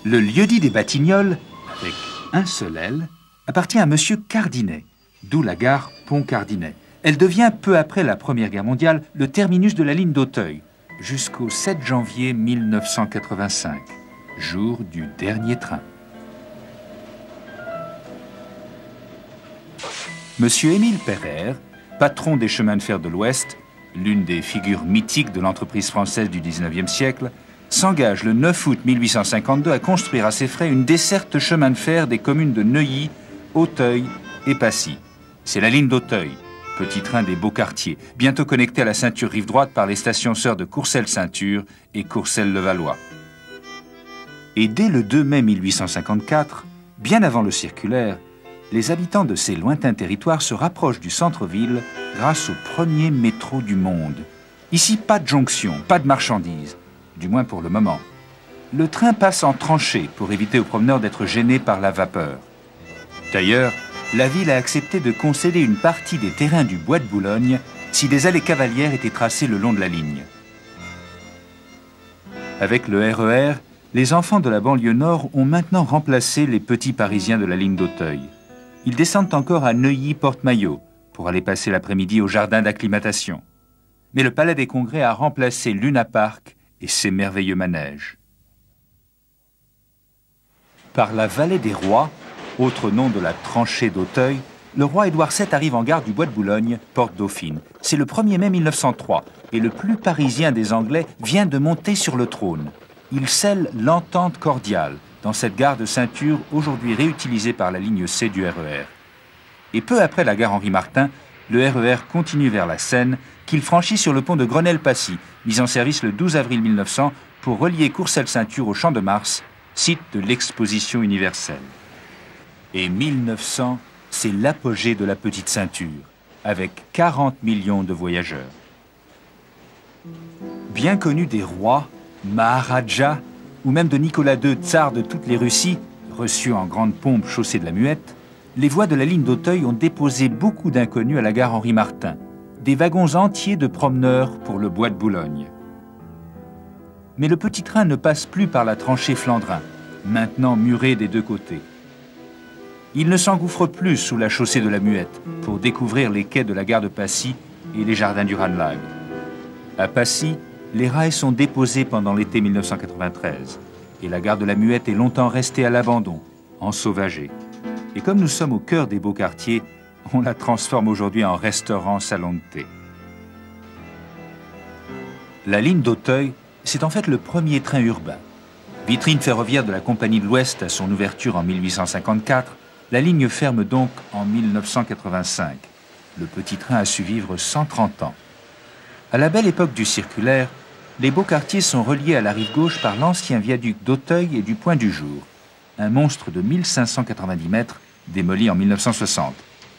Le lieu-dit des Batignolles, avec un seul L, appartient à M. Cardinet, d'où la gare Pont-Cardinet. Elle devient, peu après la Première Guerre mondiale, le terminus de la ligne d'Auteuil, jusqu'au 7 janvier 1985, jour du dernier train. M. Émile Pereire, patron des chemins de fer de l'Ouest, l'une des figures mythiques de l'entreprise française du XIXe siècle, s'engage le 9 août 1852 à construire à ses frais une desserte chemin de fer des communes de Neuilly, Auteuil et Passy. C'est la ligne d'Auteuil, petit train des beaux quartiers, bientôt connecté à la ceinture rive droite par les stations sœurs de Courcelles-Ceinture et Courcelles-Levallois. Et dès le 2 mai 1854, bien avant le circulaire, les habitants de ces lointains territoires se rapprochent du centre-ville grâce au premier métro du monde. Ici, pas de jonction, pas de marchandises. Du moins pour le moment. Le train passe en tranchée pour éviter aux promeneurs d'être gênés par la vapeur. D'ailleurs, la ville a accepté de concéder une partie des terrains du Bois de Boulogne si des allées cavalières étaient tracées le long de la ligne. Avec le RER, les enfants de la banlieue nord ont maintenant remplacé les petits Parisiens de la ligne d'Auteuil. Ils descendent encore à Neuilly-Porte-Maillot pour aller passer l'après-midi au jardin d'acclimatation. Mais le Palais des Congrès a remplacé Luna Park et ses merveilleux manèges. Par la vallée des Rois, autre nom de la tranchée d'Auteuil, le roi Édouard VII arrive en gare du Bois de Boulogne, porte Dauphine. C'est le 1er mai 1903 et le plus parisien des Anglais vient de monter sur le trône. Il scelle l'entente cordiale dans cette gare de ceinture aujourd'hui réutilisée par la ligne C du RER. Et peu après la gare Henri-Martin, le RER continue vers la Seine, qu'il franchit sur le pont de Grenelle-Passy, mis en service le 12 avril 1900 pour relier Courcelles-Ceinture au Champ de Mars, site de l'exposition universelle. Et 1900, c'est l'apogée de la petite ceinture, avec 40 millions de voyageurs. Bien connu des rois, Maharajas, ou même de Nicolas II, tsar de toutes les Russies, reçu en grande pompe chaussée de la Muette, les voies de la ligne d'Auteuil ont déposé beaucoup d'inconnus à la gare Henri-Martin. Des wagons entiers de promeneurs pour le Bois de Boulogne. Mais le petit train ne passe plus par la tranchée Flandrin, maintenant murée des deux côtés. Il ne s'engouffre plus sous la chaussée de la Muette pour découvrir les quais de la gare de Passy et les jardins du Ranelagh. À Passy, les rails sont déposés pendant l'été 1993 et la gare de la Muette est longtemps restée à l'abandon, ensauvagée. Et comme nous sommes au cœur des beaux quartiers, on la transforme aujourd'hui en restaurant-salon de thé. La ligne d'Auteuil, c'est en fait le premier train urbain. Vitrine ferroviaire de la Compagnie de l'Ouest à son ouverture en 1854, la ligne ferme donc en 1985. Le petit train a su vivre 130 ans. À la belle époque du circulaire, les beaux quartiers sont reliés à la rive gauche par l'ancien viaduc d'Auteuil et du Point du Jour, un monstre de 1590 mètres démoli en 1960.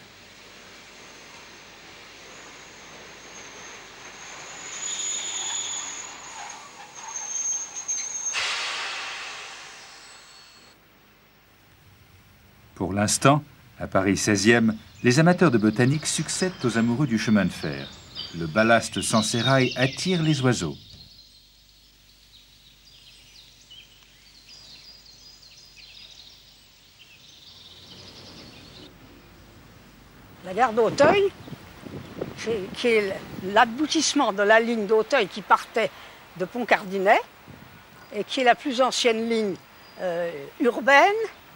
Pour l'instant, à Paris 16e, les amateurs de botanique succèdent aux amoureux du chemin de fer. Le ballast sans sérail attire les oiseaux. La gare d'Auteuil, qui est l'aboutissement de la ligne d'Auteuil qui partait de Pont-Cardinet et qui est la plus ancienne ligne urbaine,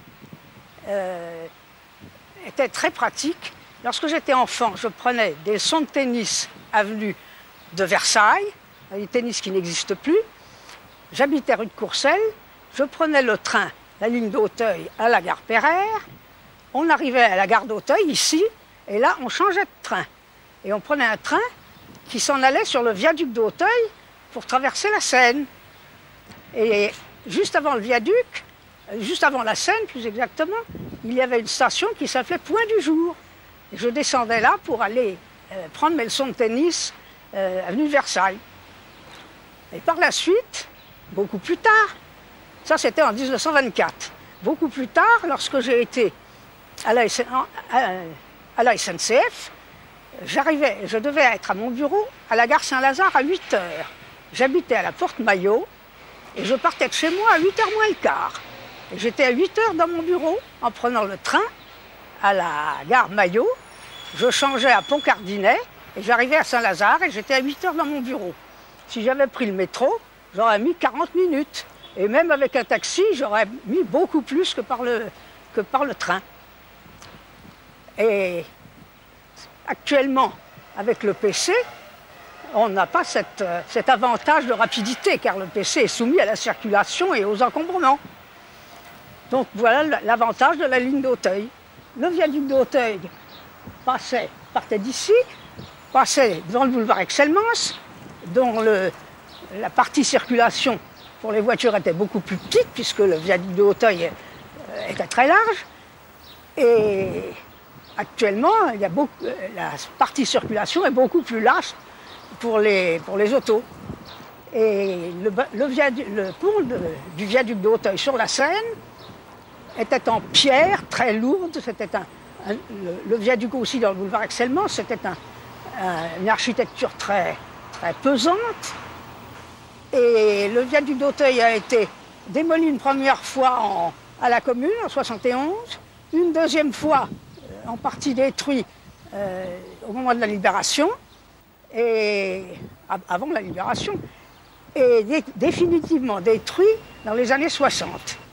était très pratique. Lorsque j'étais enfant, je prenais des leçons de tennis avenue de Versailles, des tennis qui n'existent plus. J'habitais rue de Courcelles, je prenais le train, la ligne d'Auteuil à la gare Pereire. On arrivait à la gare d'Auteuil, ici, et là, on changeait de train. Et on prenait un train qui s'en allait sur le viaduc d'Auteuil pour traverser la Seine. Et juste avant le viaduc, juste avant la Seine, plus exactement, il y avait une station qui s'appelait Point du Jour. Et je descendais là pour aller prendre mes leçons de tennis avenue de Versailles. Et par la suite, beaucoup plus tard, ça c'était en 1924, beaucoup plus tard, lorsque j'ai été à la SNCF, je devais être à mon bureau à la gare Saint-Lazare à 8 h. J'habitais à la Porte-Maillot et je partais de chez moi à 8 h moins le quart. Et j'étais à 8 heures dans mon bureau en prenant le train à la gare Maillot. Je changeais à Pont-Cardinet et j'arrivais à Saint-Lazare et j'étais à 8 heures dans mon bureau. Si j'avais pris le métro, j'aurais mis 40 minutes. Et même avec un taxi, j'aurais mis beaucoup plus que par le train. Et actuellement, avec le PC, on n'a pas cet avantage de rapidité, car le PC est soumis à la circulation et aux encombrements. Donc voilà l'avantage de la ligne d'Auteuil. Le viaduc d'Auteuil partait d'ici, passait devant le boulevard Excelmans, dont la partie circulation pour les voitures était beaucoup plus petite, puisque le viaduc d'Auteuil était très large. Et actuellement, la partie circulation est beaucoup plus large pour les autos. Et le pont du viaduc d'Auteuil sur la Seine était en pierre très lourde. C'était le viaduc aussi dans le boulevard Excelmans, c'était une architecture très, très pesante. Et le viaduc d'Auteuil a été démoli une première fois à la Commune en 71, une deuxième fois en partie détruit au moment de la Libération, et avant la Libération, et définitivement détruit dans les années 60.